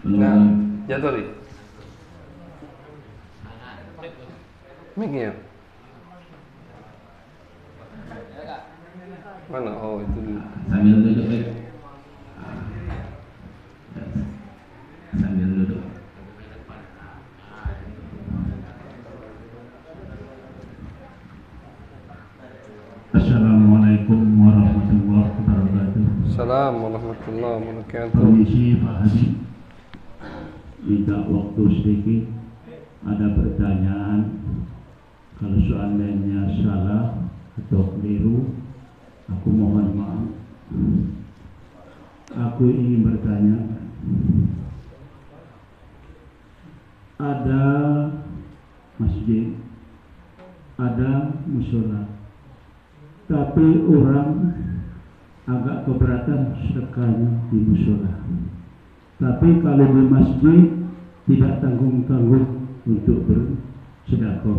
Nah, jatuh nih. Mic-nya. Mana? Oh, itu dulu. Sambil duduk, sambil duduk. Assalamualaikum warahmatullahi wabarakatuh. Assalamualaikum warahmatullahi wabarakatuh. Permisi Pak Hadi, minta waktu sedikit. Ada pertanyaan. Kalau seandainya salah atau keliru, aku mohon maaf. Aku ingin bertanya, ada masjid, ada musola, tapi orang agak keberatan sedekahnya di musola. Tapi kalau di masjid tidak tanggung-tanggung untuk bersedekah.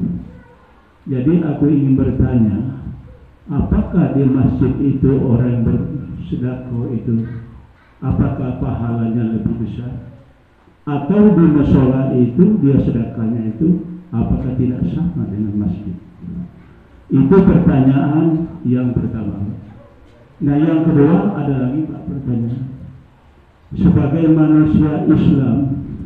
Jadi aku ingin bertanya, apakah di masjid itu orang yang bersedekah itu, apakah pahalanya lebih besar? Atau di musola itu dia sedekahnya itu, apakah tidak sama dengan masjid? Itu pertanyaan yang pertama. Nah, yang kedua ada lagi Pak pertanyaan. Sebagai manusia Islam,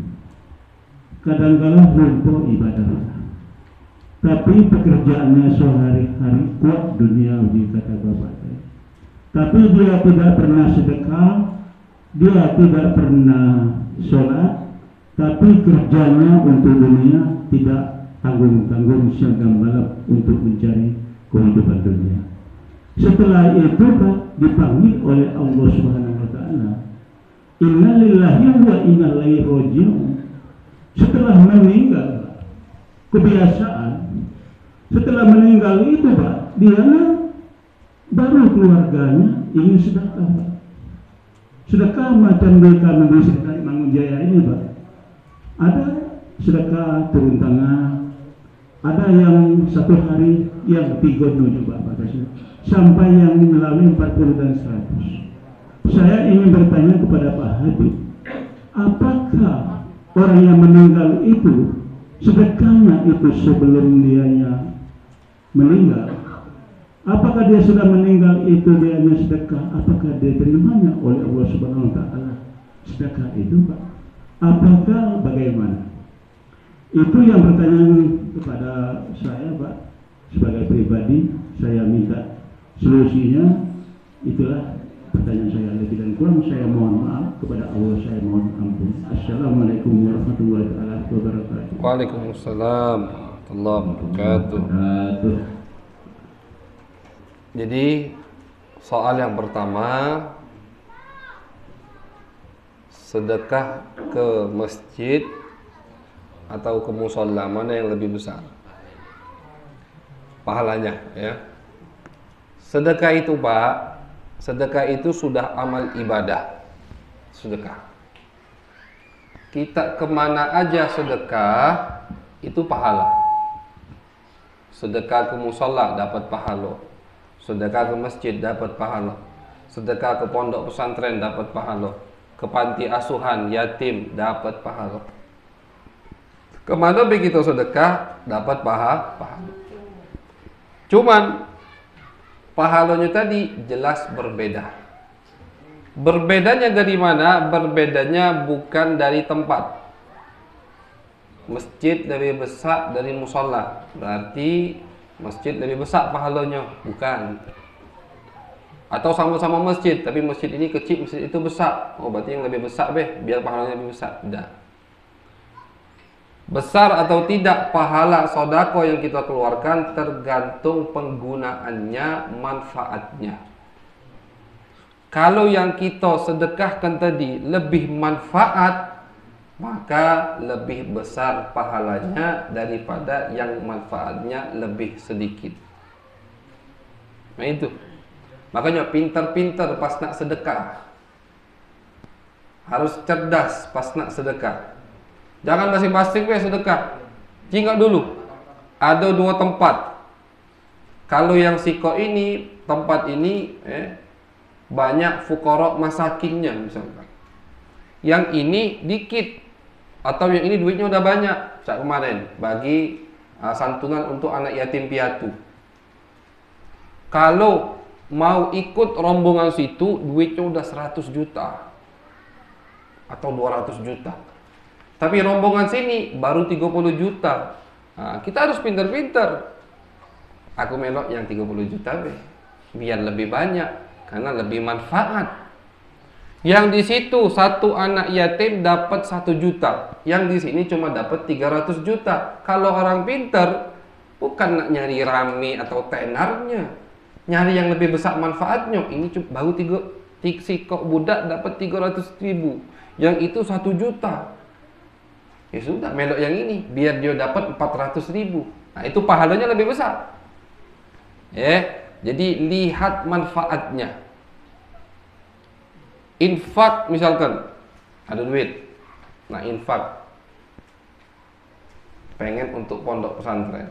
kadang-kadang lumpuh ibadah, tapi pekerjaannya sehari-hari kuat duniawi kata bapak saya. Tapi dia tidak pernah sedekah, dia tidak pernah sholat, tapi kerjanya untuk dunia tidak tanggung-tanggung siang malam untuk mencari kehidupan dunia. Setelah itu Pak dipanggil oleh Allah Subhanahu wa taala, inna lillahi wa inna ilaihi raji'un. Setelah meninggal, kebiasaan setelah meninggal itu Pak, dia baru keluarganya ingin sedekah Pak. Sedekah macam di kami di Sekretariat Mangunjaya ini Pak, ada sedekah turun tangan, ada yang satu hari yang 3 juga Pak, sampai yang melalui 40 dan 100. Saya ingin bertanya kepada Pak Habib, apakah orang yang meninggal itu sedekahnya itu sebelum dianya meninggal? Apakah dia sudah meninggal itu dianya sedekah? Apakah dia terimanya oleh Allah Subhanahu wa taala sedekah itu Pak? Apakah bagaimana? Itu yang pertanyaan kepada saya Pak. Sebagai pribadi saya minta solusinya. Itulah pertanyaan saya, lebih dan kurang saya mohon maaf, kepada Allah saya mohon ampun. Assalamualaikum warahmatullahi wabarakatuh. Waalaikumsalam warahmatullahi wabarakatuh. Jadi soal yang pertama, sedekah ke masjid atau ke musola, mana yang lebih besar pahalanya ya? Sedekah itu Pak, sedekah itu sudah amal ibadah. Sedekah, kita kemana aja sedekah itu pahala. Sedekah ke musola dapat pahala, sedekah ke masjid dapat pahala, sedekah ke pondok pesantren dapat pahala, ke panti asuhan yatim dapat pahala. Kemana begitu sedekah dapat pahala. Cuman pahalanya tadi jelas berbeda. Berbedanya dari mana? Berbedanya bukan dari tempat. Masjid lebih besar dari musola, berarti masjid lebih besar pahalanya, bukan. Atau sama-sama masjid, tapi masjid ini kecil, masjid itu besar. Oh, berarti yang lebih besar biar pahalanya lebih besar. Tidak. Besar atau tidak pahala sodako yang kita keluarkan tergantung penggunaannya, manfaatnya. Kalau yang kita sedekahkan tadi lebih manfaat, maka lebih besar pahalanya daripada yang manfaatnya lebih sedikit. Nah itu. Makanya pintar-pintar pas nak sedekah. Harus cerdas pas nak sedekah. Jangan masing-masing sedekah. Ingat dulu, ada 2 tempat. Kalau yang siko ini, tempat ini banyak fuqara masakinnya misalkan. yang ini dikit, atau yang ini duitnya udah banyak. Cak kemarin bagi santunan untuk anak yatim piatu. Kalau mau ikut rombongan situ, duitnya udah 100 juta atau 200 juta. Tapi rombongan sini baru 30 juta. Nah, kita harus pintar-pintar. Aku melok yang 30 juta biar lebih banyak, karena lebih manfaat. Yang di situ satu anak yatim dapat 1 juta, yang di sini cuma dapat 300 juta. Kalau orang pintar, bukan nak nyari rame atau tenarnya, nyari yang lebih besar manfaatnya. Ini baru si kok budak dapat 300 ribu, yang itu 1 juta. Ya sudah, melok yang ini biar dia dapat 400 ribu. Nah, itu pahalanya lebih besar. Jadi lihat manfaatnya. Infak misalkan ada duit, nah infak pengen untuk pondok pesantren.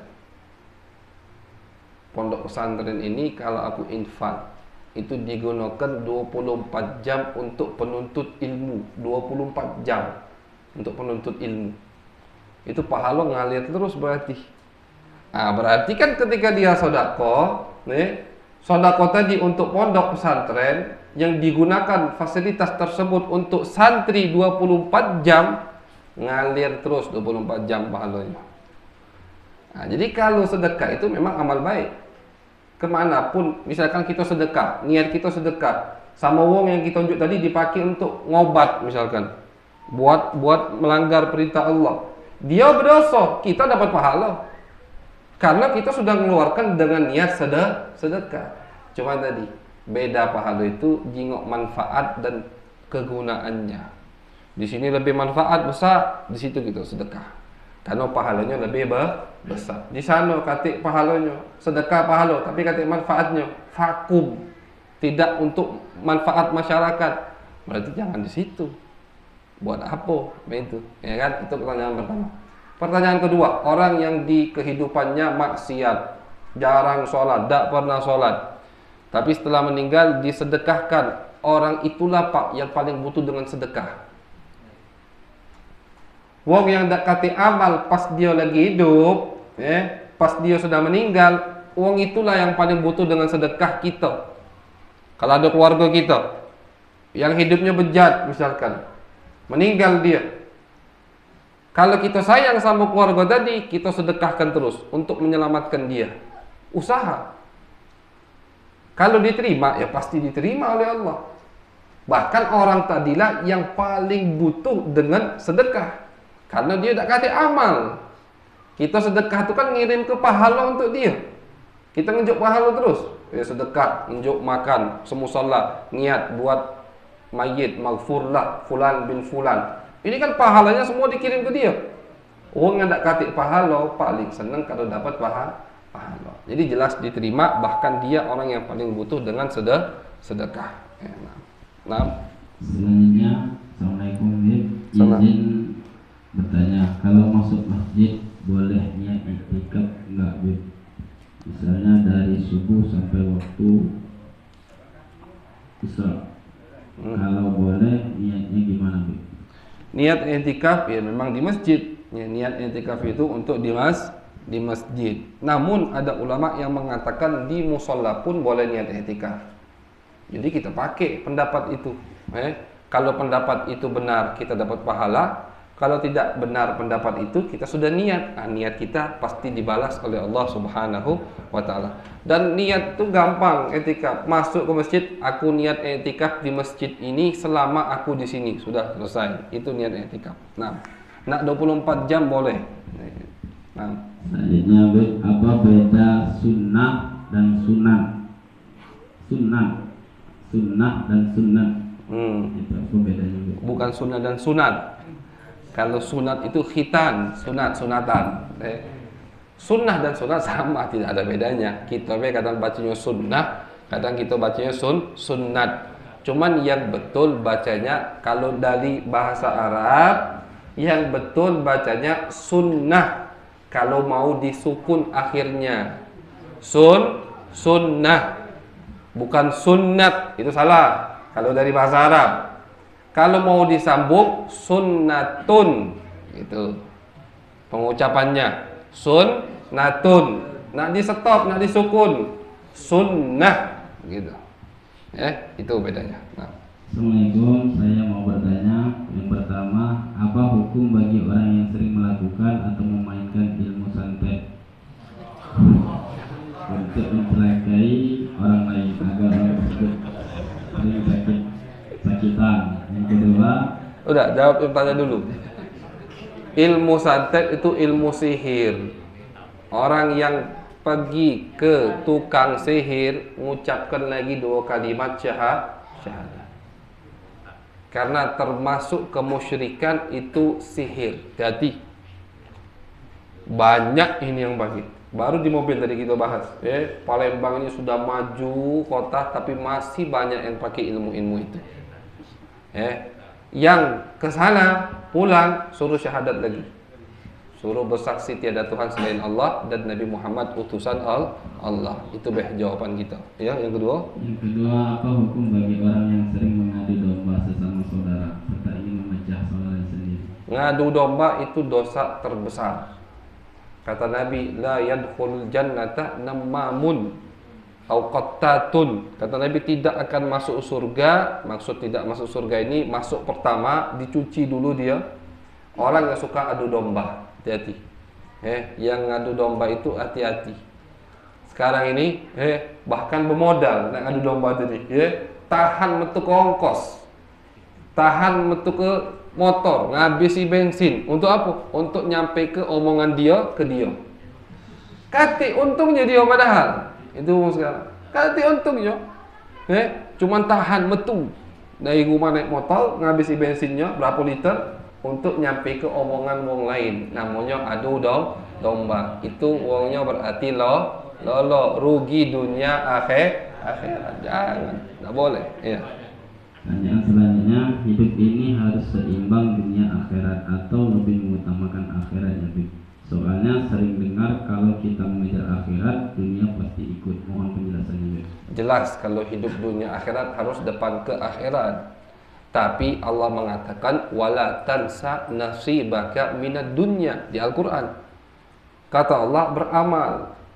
Pondok pesantren ini kalau aku infak itu digunakan 24 jam untuk penuntut ilmu, 24 jam untuk penuntut ilmu. Itu pahala ngalir terus berarti. Nah, berarti kan ketika dia sedekah, sedekah tadi untuk pondok pesantren yang digunakan fasilitas tersebut untuk santri 24 jam, ngalir terus 24 jam pahalanya. Nah, jadi kalau sedekah itu memang amal baik. Kemanapun, misalkan kita sedekah, niat kita sedekah, sama uang yang kita tunjuk tadi dipakai untuk ngobat misalkan, buat melanggar perintah Allah, dia berdosa, kita dapat pahala. Karena kita sudah mengeluarkan dengan niat sedekah. Cuma tadi beda pahala itu jingok manfaat dan kegunaannya. Di sini lebih manfaat besar, di situ gitu sedekah. Karena pahalanya lebih besar. Di sana katik pahalanya sedekah pahala, tapi katik manfaatnya vakum, tidak untuk manfaat masyarakat. Berarti jangan di situ. Buat apa? Itu, ya kan? Itu pertanyaan pertama. Pertanyaan kedua, orang yang di kehidupannya maksiat, jarang sholat, tidak pernah sholat, tapi setelah meninggal disedekahkan, orang itulah Pak yang paling butuh dengan sedekah. Wong yang tak kati amal pas dia lagi hidup, pas dia sudah meninggal, wong itulah yang paling butuh dengan sedekah kita. Kalau ada keluarga kita yang hidupnya bejat misalkan, meninggal dia, kalau kita sayang sama keluarga tadi, kita sedekahkan terus untuk menyelamatkan dia. Usaha. Kalau diterima, ya pasti diterima oleh Allah. Bahkan orang tadilah yang paling butuh dengan sedekah, karena dia tak kata amal. Kita sedekah itu kan ngirim ke pahala untuk dia. Kita ngejuk pahala terus. Ya sedekah, ngejuk makan, semusalla, niat buat mayit, maghfurlah fulan bin fulan. Ini kan pahalanya semua dikirim ke dia. Orang yang tak katik pahala paling senang kalau dapat pahala. Jadi jelas diterima, bahkan dia orang yang paling butuh dengan sedekah. Nah. Selanjutnya, Assalamualaikum. Izin bertanya, kalau masuk masjid boleh niat i'tikaf enggak, Bib? Misalnya dari subuh sampai waktu Isya. Kalau boleh, niatnya gimana, Bib? Niat i'tikaf ya memang di masjid. Ya, niat i'tikaf itu untuk di masjid. Namun ada ulama yang mengatakan di musola pun boleh niat i'tikaf. Jadi kita pakai pendapat itu. Kalau pendapat itu benar, kita dapat pahala. Kalau tidak benar pendapat itu, kita sudah niat. Nah, niat kita pasti dibalas oleh Allah Subhanahu wa taala. Dan niat itu gampang, i'tikaf. Masuk ke masjid, aku niat i'tikaf di masjid ini selama aku di sini. Sudah selesai. Itu niat i'tikaf. Nah, nak 24 jam boleh. Nah, selanjutnya, apa beda sunnah dan sunan? Sunnah dan sunat. Itu apa bedanya, Bib? Bukan sunnah dan sunat. Kalau sunat itu khitan, sunatan. Sunnah dan sunat sama, tidak ada bedanya. Kita kadang bacanya sunnah, kadang kita bacanya sunnat. Cuman yang betul bacanya, kalau dari bahasa Arab, yang betul bacanya sunnah. Kalau mau disukun akhirnya, sunnah, bukan sunnat. Itu salah kalau dari bahasa Arab. Kalau mau disambung sunnatun, gitu pengucapannya. Sunnatun. Nak di stop, nak disukun, sunnah, gitu. Itu bedanya. Nah. Assalamualaikum, saya mau bertanya. Yang pertama, apa hukum bagi orang yang sering melakukan atau memainkan ilmu santet untuk mencelakai orang lain agar orang tersebut sering sakitan? Yang kedua, Udah, jawab yang tanya dulu. Ilmu santet itu ilmu sihir. Orang yang pergi ke tukang sihir mengucapkan lagi 2 kalimat syahadat. Karena termasuk kemusyrikan itu sihir. Jadi banyak ini yang bagi. Baru di mobil tadi kita bahas. Palembang ini sudah maju kota, tapi masih banyak yang pakai ilmu-ilmu itu. Yang ke sana pulang suruh syahadat lagi. Suruh bersaksi tiada Tuhan selain Allah dan Nabi Muhammad utusan Allah. Itu jawaban kita. Ya, yang kedua. Yang kedua, apa hukum bagi orang yang sering mengadu domba sesama saudara serta ingin memecah saudara sendiri? Ngadu domba itu dosa terbesar. Kata Nabi, la yadkhulul jannata nammamun au qattatun. Kata Nabi tidak akan masuk surga. Maksud tidak masuk surga ini, masuk pertama dicuci dulu dia. Orang yang suka adu domba, hati-hati. Yang ngadu domba itu hati-hati. Sekarang ini bahkan bermodal nak ngadu domba tadi, tahan metu ke ongkos, tahan metu ke motor, ngabisi bensin. Untuk apa? Untuk nyampe ke omongan dia ke dia. Kati untungnya dia padahal. Itu sekarang. Kati untungnya. Cuman tahan metu dari rumah naik motor, ngabisi bensinnya berapa liter untuk nyampe ke omongan wong lain. Namanya adu domba. Itu wongnya berarti lolo rugi dunia akhirat. Jangan, enggak boleh. Ya. Pertanyaan selanjutnya, hidup ini harus seimbang dunia akhirat atau lebih mengutamakan akhirat? Soalnya sering dengar kalau kita mengejar akhirat, dunia pasti ikut. Mohon penjelasannya. Jelas kalau hidup dunia akhirat harus depan ke akhirat. Tapi Allah mengatakan wala tansa nasibaka minad dunya di Al-Qur'an. Kata Allah, beramal,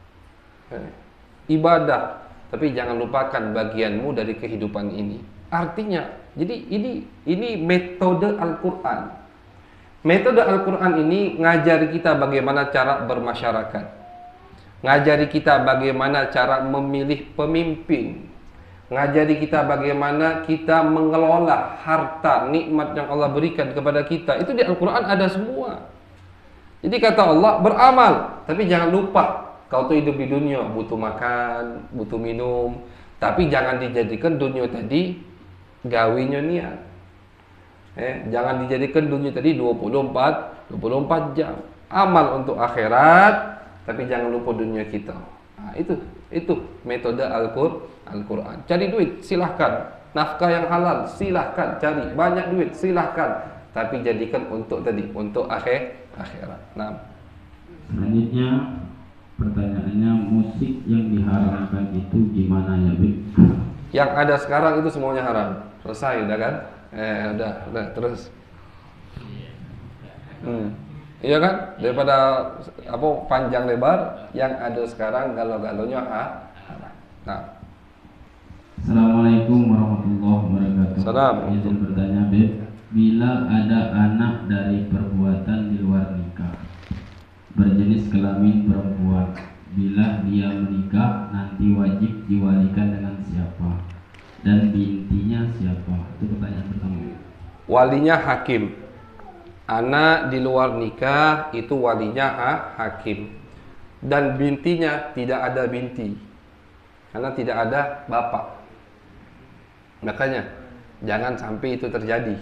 ibadah, tapi jangan lupakan bagianmu dari kehidupan ini. Artinya, jadi ini metode Al-Qur'an. Metode Al-Qur'an ini ngajari kita bagaimana cara bermasyarakat. Ngajari kita bagaimana cara memilih pemimpin. Ngajari kita bagaimana kita mengelola harta nikmat yang Allah berikan kepada kita. Itu di Al-Quran ada semua. Jadi kata Allah, beramal, tapi jangan lupa kau tuh hidup di dunia, butuh makan, butuh minum, tapi jangan dijadikan dunia tadi gawinya niat. Jangan dijadikan dunia tadi 24 jam. Amal untuk akhirat, tapi jangan lupa dunia kita. Nah, itu metode Al-Quran. Cari duit, silahkan. Nafkah yang halal, silahkan cari. Banyak duit, silahkan. Tapi jadikan untuk akhirat. Nah. Selanjutnya, pertanyaannya, musik yang diharamkan itu gimana ya, Bib? Yang ada sekarang itu semuanya haram. Selesai, udah kan? Udah terus. Iya kan? Daripada panjang lebar, yang ada sekarang galau-galaunya haram. Nah. Assalamualaikum warahmatullahi wabarakatuh. Salam. Izin bertanya, Beb, bila ada anak dari perbuatan di luar nikah berjenis kelamin perempuan, bila dia menikah nanti wajib diwalikan dengan siapa dan bintinya siapa? Itu pertanyaan pertama. Walinya hakim. Anak di luar nikah itu walinya hakim. Dan bintinya tidak ada binti, karena tidak ada bapak. Makanya jangan sampai itu terjadi.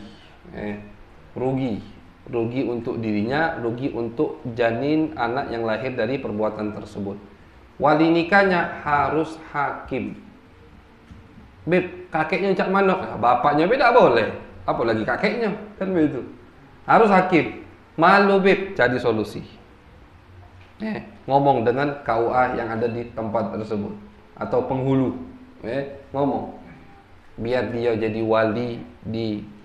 Rugi untuk dirinya, rugi untuk janin anak yang lahir dari perbuatan tersebut. Wali nikahnya harus hakim. Beb, kakeknya cak mana? Bapaknya beda boleh, apalagi kakeknya, kan begitu. Harus hakim. Malu beb, cari solusi. Ngomong dengan KUA yang ada di tempat tersebut atau penghulu. Ngomong biar dia jadi wali di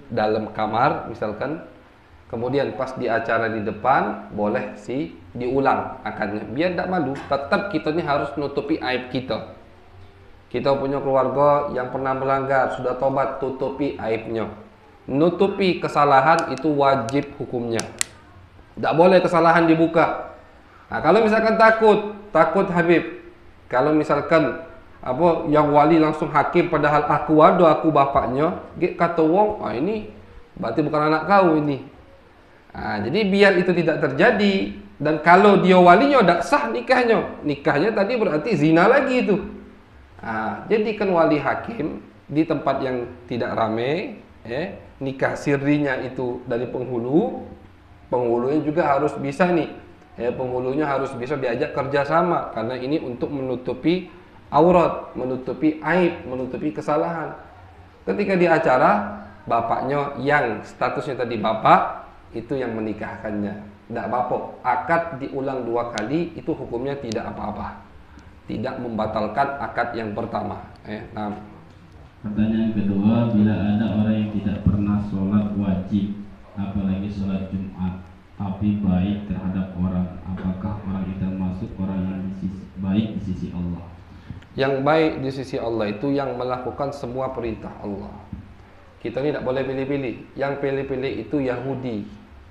dalam kamar misalkan, kemudian pas di acara di depan boleh diulang akadnya, biar tidak malu. Tetap kita ini harus nutupi aib kita. Kita punya keluarga yang pernah melanggar, sudah tobat, tutupi aibnya. Nutupi kesalahan itu wajib hukumnya. Tidak boleh kesalahan dibuka. Nah, kalau misalkan takut Habib, kalau misalkan yang wali langsung hakim padahal aku bapaknya, kata wong, ini berarti bukan anak kau ini. Nah, jadi biar itu tidak terjadi, dan kalau dia walinya tidak sah nikahnya tadi berarti zina lagi itu. Nah, jadikan wali hakim di tempat yang tidak ramai, nikah sirrinya itu dari penghulunya juga harus bisa nih, penghulunya harus bisa diajak kerjasama, karena ini untuk menutupi aurat, menutupi aib, menutupi kesalahan. Ketika di acara, bapaknya yang statusnya tadi bapak itu yang menikahkannya, tidak apa-apa. Akad diulang 2 kali itu hukumnya tidak apa-apa, tidak membatalkan akad yang pertama. Nah, pertanyaan kedua, bila ada orang yang tidak pernah sholat wajib, apalagi sholat Jumat, tapi baik terhadap orang, apakah orang itu termasuk orang yang baik di sisi Allah? Yang baik di sisi Allah itu yang melakukan semua perintah Allah. Kita ini tidak boleh pilih-pilih. Yang pilih-pilih itu Yahudi.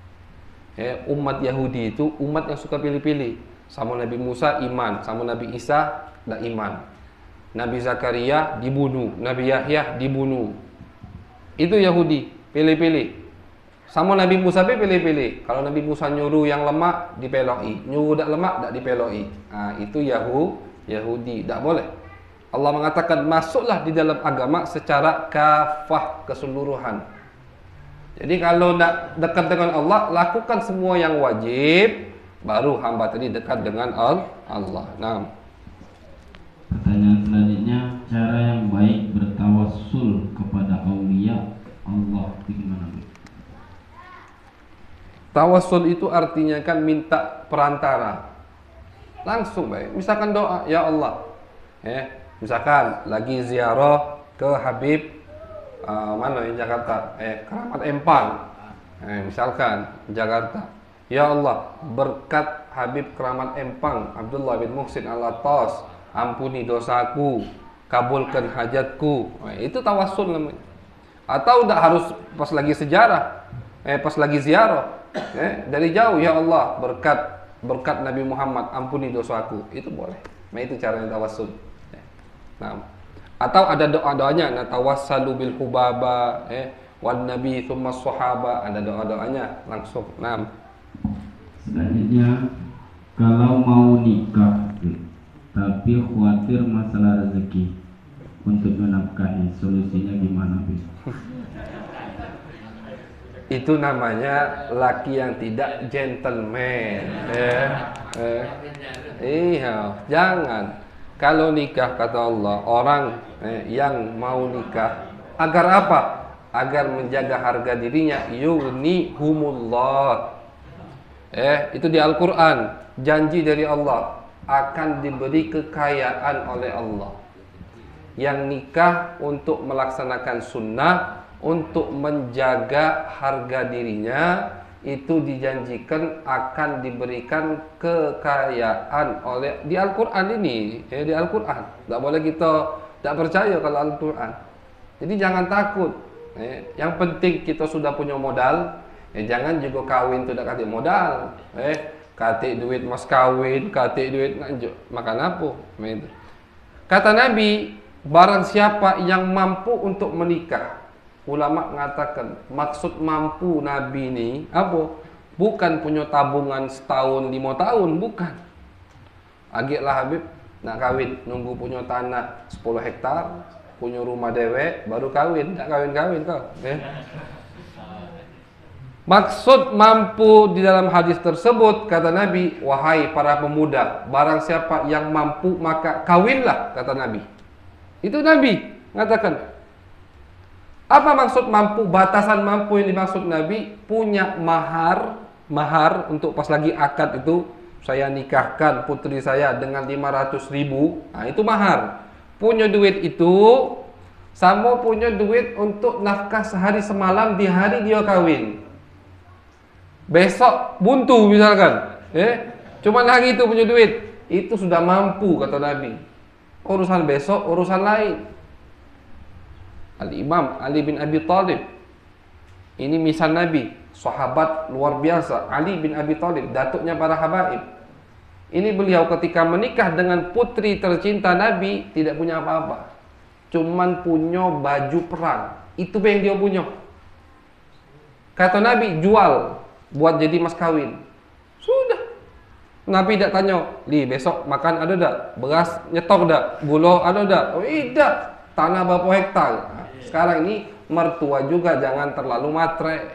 Umat Yahudi itu umat yang suka pilih-pilih. Sama Nabi Musa iman, sama Nabi Isa tidak iman. Nabi Zakaria dibunuh, Nabi Yahya dibunuh. Itu Yahudi, pilih-pilih. Sama Nabi Musa pilih-pilih. Kalau Nabi Musa nyuruh yang lemak dipeloi, nyuruh tak lemak tak dipeloi. Nah, itu Yahudi, tidak boleh. Allah mengatakan masuklah di dalam agama secara kafah, keseluruhan. Jadi kalau nak dekat dengan Allah, lakukan semua yang wajib, baru hamba tadi dekat dengan Allah. Nah, pertanyaan selanjutnya, cara yang baik bertawassul kepada aulia Allah itu gimana? Tawassul itu artinya kan minta perantara. Langsung baik. Misalkan doa, ya Allah. Misalkan lagi ziarah ke Habib mana di Jakarta? Keramat Empang. Misalkan Jakarta. Ya Allah, berkat Habib Keramat Empang Abdullah bin Muhsin Al-Attas, ampuni dosaku, kabulkan hajatku. Itu tawassul namanya. Atau tidak harus pas lagi sejarah, pas lagi ziarah, dari jauh, ya Allah, berkat Nabi Muhammad, ampuni dosaku. Itu boleh. Nah, itu caranya tawassul. Nah, atau ada doa-doanya, natawassalu bil hubaba, wan nabi tsumma sahaba, ada doa-doanya langsung. Nah, selanjutnya, kalau mau nikah tapi khawatir masalah rezeki untuk menafkahi, solusinya gimana, Bi? Itu namanya laki yang tidak gentleman. Iya, jangan. Kalau nikah, kata Allah, orang yang mau nikah agar apa? Agar menjaga harga dirinya. Yughnihumullah. Itu di Al-Quran, janji dari Allah akan diberi kekayaan oleh Allah. Yang nikah untuk melaksanakan sunnah, untuk menjaga harga dirinya, itu dijanjikan akan diberikan kekayaan oleh di Al-Quran ini. Di Al-Quran, tidak boleh kita tidak percaya kalau Al-Quran. Jadi jangan takut. Yang penting kita sudah punya modal. Jangan juga kawin tidak kasih modal. Kasih duit mas kawin, kasih duit makan apa? Kata Nabi, barang siapa yang mampu untuk menikah. Ulama mengatakan maksud mampu Nabi ini apa? Bukan punya tabungan setahun 5 tahun, bukan. Agaklah Habib nak kawin, nunggu punya tanah 10 hektar, punya rumah dewek, baru kawin. Tak kawin-kawin kau. Maksud mampu di dalam hadis tersebut, kata Nabi, wahai para pemuda, barang siapa yang mampu maka kawinlah, kata Nabi. Itu Nabi mengatakan. Apa maksud mampu? Batasan mampu yang dimaksud Nabi, punya mahar untuk pas lagi akad itu, saya nikahkan putri saya dengan 500.000. Nah, itu mahar. Punya duit itu sama punya duit untuk nafkah sehari semalam di hari dia kawin. Besok buntu misalkan, cuman hari itu punya duit, itu sudah mampu kata Nabi. Urusan besok urusan lain. Al-Imam Ali bin Abi Thalib, ini misal Nabi, sahabat luar biasa. Ali bin Abi Thalib, datuknya para habaib. Ini beliau ketika menikah dengan putri tercinta Nabi tidak punya apa-apa, cuman punya baju perang. Itu yang dia punya. Kata Nabi, jual buat jadi mas kawin. Sudah. Nabi tidak tanya, besok makan ada tak? Beras nyetok tak? Gula ada tak? Oh tidak. Tanah berapa hektar? Sekarang ini mertua juga jangan terlalu matre.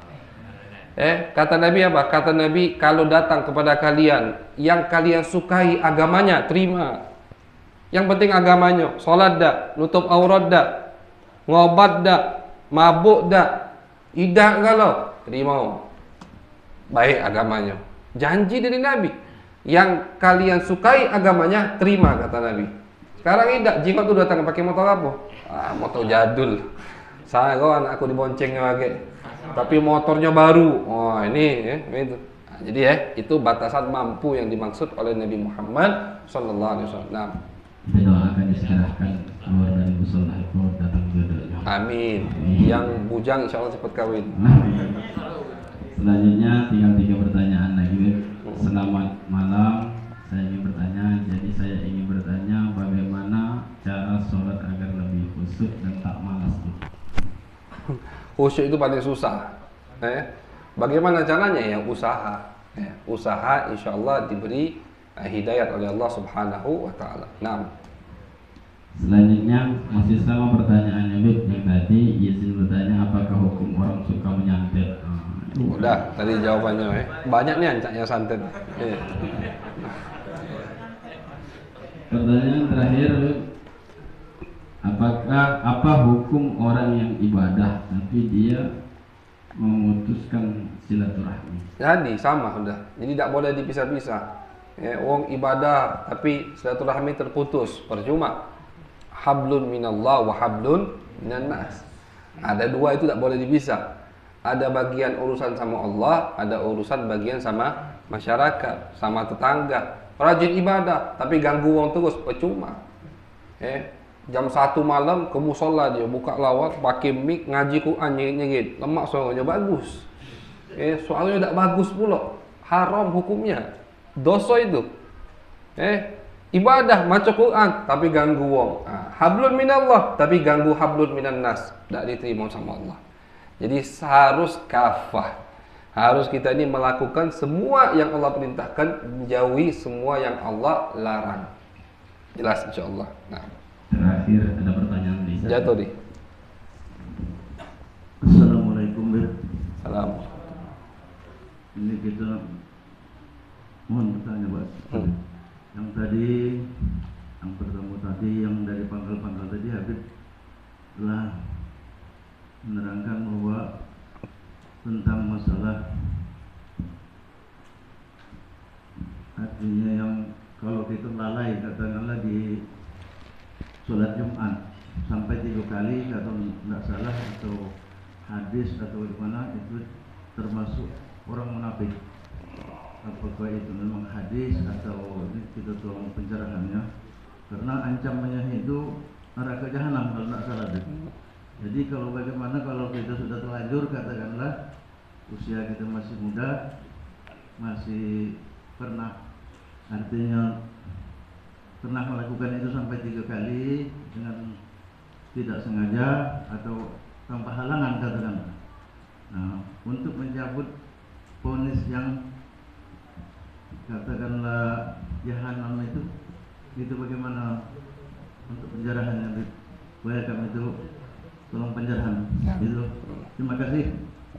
Kata Nabi apa? Kata Nabi, kalau datang kepada kalian yang kalian sukai agamanya, terima. Yang penting agamanya. Salat dak, nutup aurat dak, ngobat dak, mabuk dak, idak kalau terima. Baik agamanya. Janji dari Nabi. Yang kalian sukai agamanya, terima kata Nabi. Sekarang tidak, jika tu datang pakai motor apa? Motor jadul. Saya anak aku diboncengnya lagi. Tapi motornya baru. Oh ini itu. Jadi itu batasan mampu yang dimaksud oleh Nabi Muhammad sallallahu alaihi wasallam. Kita doakan diserahkan keluar dari musola itu datang jodohnya. Amin. Yang bujang insyaallah cepat kawin. Selanjutnya tinggal 3 pertanyaan lagi. Selamat malam. Saya ingin bertanya. Jadi saya ingin bertanya bagaimana cara sholat agar lebih khusyuk dan tak malas itu. Khusyuk itu paling susah. Bagaimana caranya? Ya usaha. Usaha insyaallah diberi hidayat oleh Allah Subhanahu wa taala. Nah. Selanjutnya masih sama pertanyaannya yang tadi, izin bertanya apakah hukum orang suka menyantet? Udah, tadi jawabannya banyak nih ancaknya santet. Pertanyaan terakhir, apa hukum orang yang ibadah tapi dia memutuskan silaturahmi? Jadi sama sudah. Jadi tidak boleh dipisah-pisah. Wong ibadah tapi silaturahmi terputus, percuma. Hablun minallah wa hablun minan nas. Ada dua itu tidak boleh dipisah. Ada bagian urusan sama Allah, ada urusan bagian sama masyarakat, sama tetangga. Rajin ibadah tapi ganggu wong terus, percuma. Jam 1 malam ke musola dia buka lawak, pakai mic ngaji Quran nyengit-nyengit, lemak suaranya bagus. Soalnya tidak bagus pula, haram hukumnya, dosa itu. Ibadah maca Quran tapi ganggu wong. Hablun minallah tapi ganggu hablun minan nas, tidak diterima sama Allah. Jadi harus kafah. Harus kita ini melakukan semua yang Allah perintahkan, menjauhi semua yang Allah larang. Jelas insyaallah. Nah, terakhir ada pertanyaan di sana. Jatuh di. Assalamualaikum. Salam. Ini kita mohon bertanya, Pak. Yang tadi, yang pertama tadi, yang dari pangkal-pangkal tadi Habib telah menerangkan bahwa tentang masalah artinya yang kalau kita lalai katakanlah di sholat Jumat sampai 3 kali atau tidak salah atau hadis atau gimana itu termasuk orang munafik. Apakah itu memang hadis atau ini kita tolong pencerahannya, karena ancamannya itu arah ke jahanam kalau tidak salah. Jadi kalau bagaimana kalau kita sudah terlanjur katakanlah usia kita masih muda, masih pernah artinya pernah melakukan itu sampai 3 kali dengan tidak sengaja atau tanpa halangan katakanlah. Nah, untuk mencabut vonis yang katakanlah jahanam itu bagaimana untuk penjarahannya? Boleh kami itu tolong penjarahan. Gitu. Terima kasih.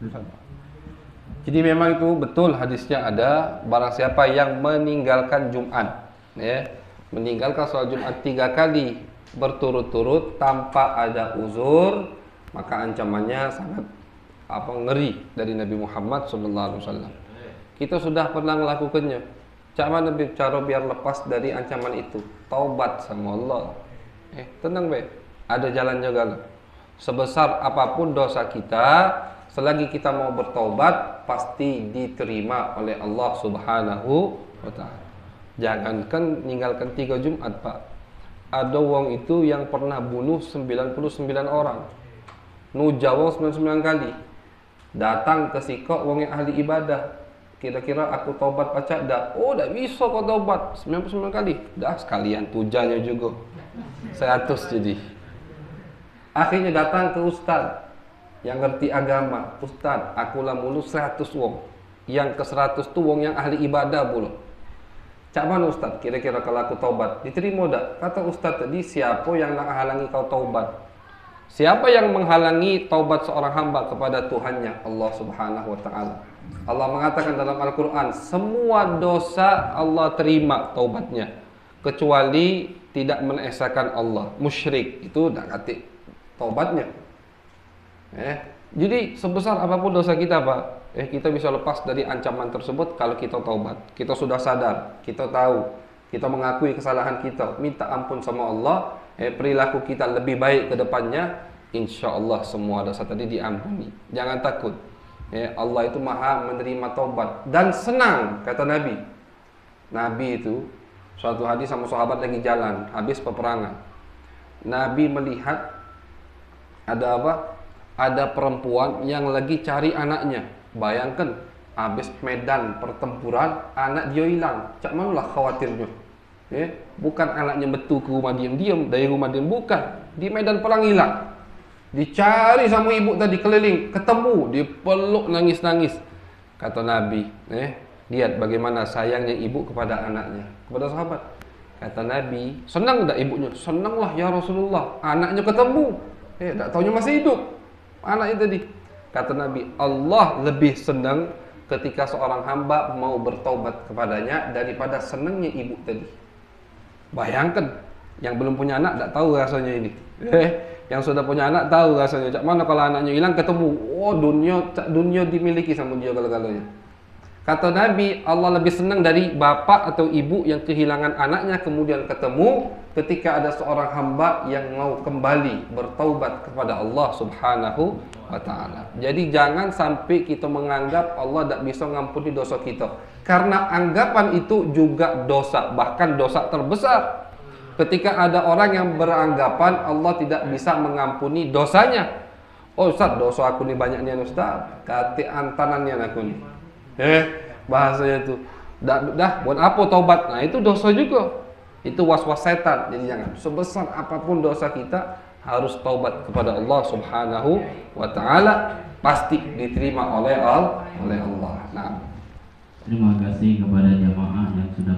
Jadi memang itu betul hadisnya ada, barang siapa yang meninggalkan Jumat, meninggalkan sholat Jumat 3 kali berturut-turut tanpa ada uzur, maka ancamannya sangat ngeri dari Nabi Muhammad SAW. Kita sudah pernah melakukannya. Cara biar lepas dari ancaman itu? Taubat sama Allah. Tenang be. Ada jalan juga loh. Sebesar apapun dosa kita, selagi kita mau bertaubat, pasti diterima oleh Allah Subhanahu wa ta'ala. Jangankan meninggalkan 3 Jumat, Pak. Ada wong itu yang pernah bunuh 99 orang. Nuja wong 99 kali. Datang ke sikok wong yang ahli ibadah. Kira-kira aku taubat pacak dah? Oh, dah bisa kau taubat 99 kali. Dah sekalian tujanya juga. 100 jadi. Akhirnya datang ke ustaz yang ngerti agama. Ustaz, akulah mulu 100 wong. Yang ke 100 tu wong yang ahli ibadah pula. Cak mana ustaz? Kira-kira kalau aku taubat diterima tak? Kata ustaz tadi, siapa yang nak halangi kau taubat? Siapa yang menghalangi taubat seorang hamba kepada Tuhannya? Allah Subhanahu wa ta'ala. Allah mengatakan dalam Al-Quran, semua dosa Allah terima taubatnya, kecuali tidak menesahkan Allah. Musyrik itu tak katik taubatnya. Jadi sebesar apapun dosa kita, Pak, kita bisa lepas dari ancaman tersebut kalau kita taubat. Kita sudah sadar, kita tahu, kita mengakui kesalahan kita, minta ampun sama Allah, perilaku kita lebih baik ke depannya, insya Allah semua dosa tadi diampuni. Jangan takut. Allah itu maha menerima taubat dan senang, kata Nabi. Nabi itu suatu hadis sama sahabat lagi jalan habis peperangan. Nabi melihat ada apa? Ada perempuan yang lagi cari anaknya. Bayangkan habis medan pertempuran anak dia hilang. Cak manalah khawatirnya. Bukan anaknya betul ke rumah diam-diam, dari rumah diam, bukan. Di medan perang hilang. Dicari sama ibu tadi keliling, ketemu, dipeluk nangis-nangis. Kata Nabi, lihat bagaimana sayangnya ibu kepada anaknya, kepada sahabat. Kata Nabi, senang tak ibunya? Senanglah ya Rasulullah, anaknya ketemu. Tak taunya masih hidup anaknya tadi. Kata Nabi, Allah lebih senang ketika seorang hamba mau bertaubat kepadanya daripada senangnya ibu tadi. Bayangkan, yang belum punya anak tak tahu rasanya ini. Yang sudah punya anak tahu rasanya. Cak mana kalau anaknya hilang ketemu, oh dunia dimiliki sama dia kalau-kalanya. Kata Nabi, Allah lebih senang dari bapak atau ibu yang kehilangan anaknya kemudian ketemu, ketika ada seorang hamba yang mau kembali bertaubat kepada Allah Subhanahu wa ta'ala. Jadi jangan sampai kita menganggap Allah tak bisa mengampuni dosa kita, karena anggapan itu juga dosa, bahkan dosa terbesar. Ketika ada orang yang beranggapan Allah tidak bisa mengampuni dosanya. Oh Ustaz, dosa aku ni banyak ni Ustaz, kati antanannya aku ni. Bahasanya itu dah buat apa taubat? Nah itu dosa juga. Itu was-was setan. Jadi jangan, sebesar apapun dosa kita harus taubat kepada Allah Subhanahu wa ta'ala, pasti diterima oleh Allah. Nah, terima kasih kepada jamaah yang sudah